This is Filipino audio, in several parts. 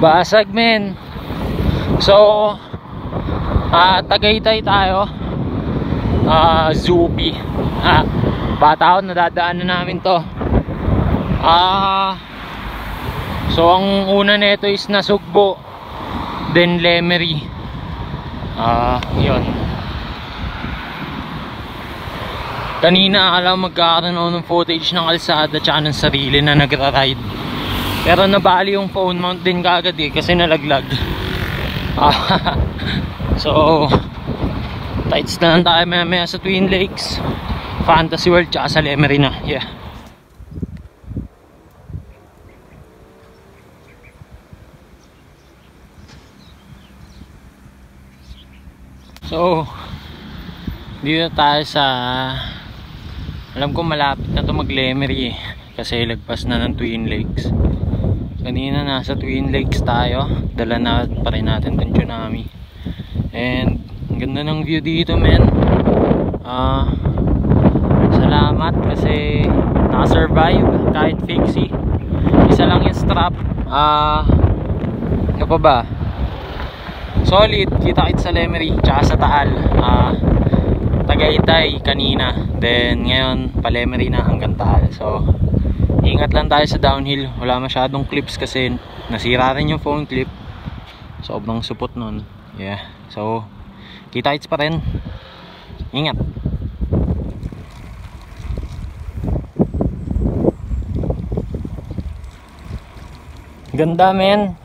Basag men. So Tagaytay tayo. Zupi. Bata ako, nadadaan na namin to. So ang una nito is Nasugbo, then Lemery. Yun. Kanina akala magkakaroon ako ng footage ng kalsada tsaka ng sarili na nagra-ride, pero nabali yung phone mount din kagad kasi nalaglag. So tights na lang tayo maya sa Twin Lakes, Fantasy World tsaka sa Lemery na. Yeah. So dito tayo sa, alam ko malapit na to mag Lemery kasi lagpas na ng Twin Lakes. Kanina nasa Twin Lakes tayo, dala na pa rin natin ng tsunami. And ang ganda ng view dito men. Salamat kasi nakasurvive kahit fixie. Isa lang yung strap. Ano pa ba? Solid, kita-kit sa Lemery tsaka sa Taal. Tagaytay kanina, then ngayon pa Lemery na hanggang Taal. So ingat lang tayo sa downhill, wala masyadong clips kasi nasira rin yung phone clip, sobrang supot nun. Yeah, so kita-kits pa rin, ingat. Ganda men.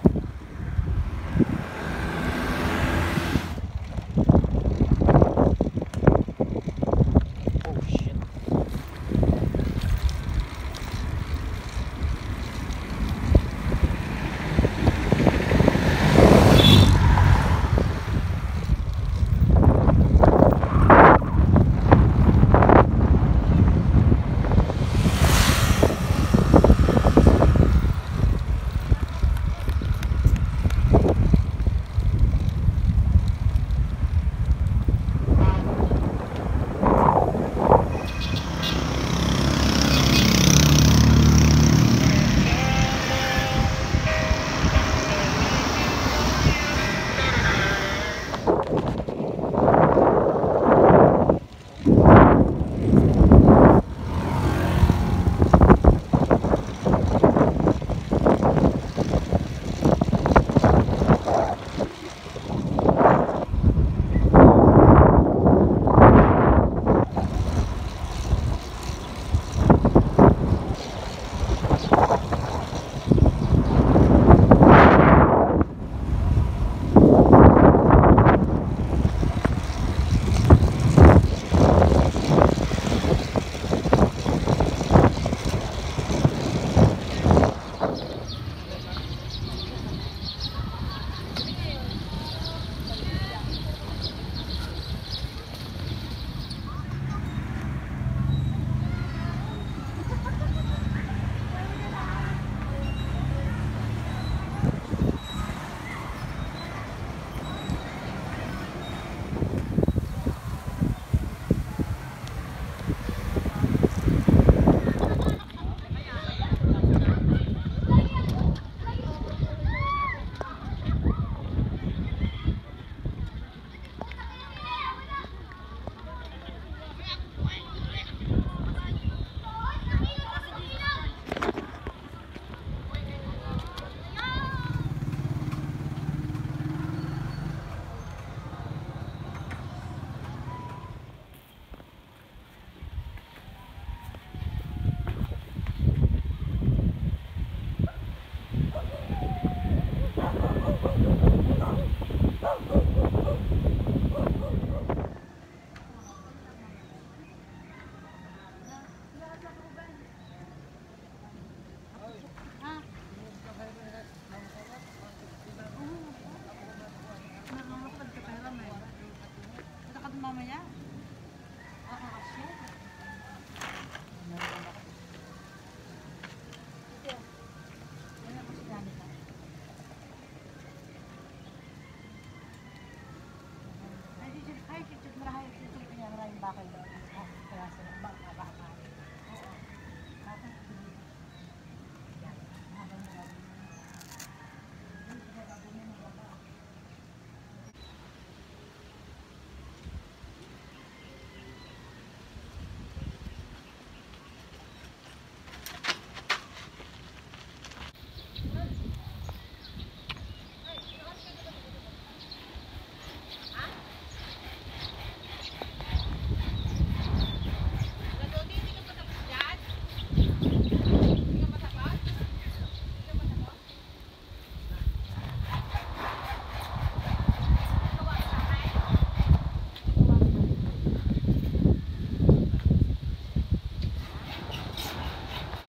Bakit?